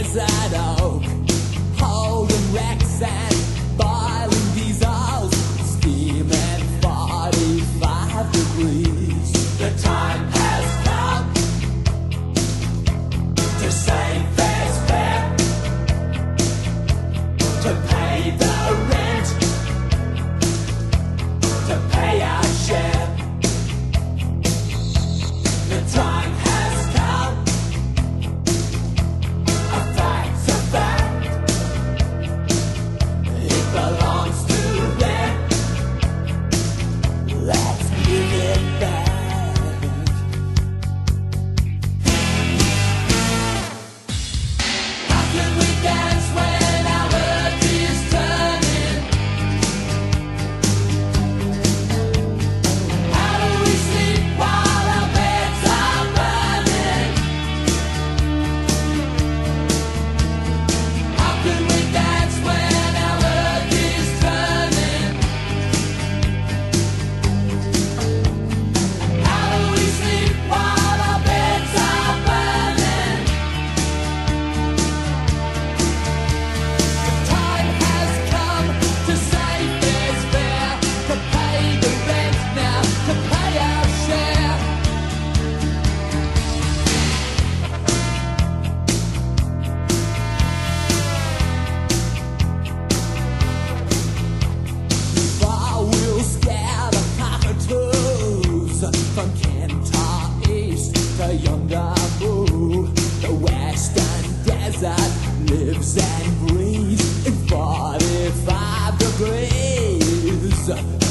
desert oak, holding wrecks and boiling diesels, steaming 45 degrees. The time has come to save fair's fare, to pay the rent, to pay our share. The time has come, a fact's a fact, it belongs to them, let's give it back. How can we dance when our world is turning? How do we sleep while our beds are burning? How can we dance when our world is turning? How do we sleep while our beds are burning? The time has come to save fair's fare, to pay the rent now, to pay our share. We'll scare the cockatoos from Kentar East to Yongamu. The western desert lives and breathes in 45 degrees.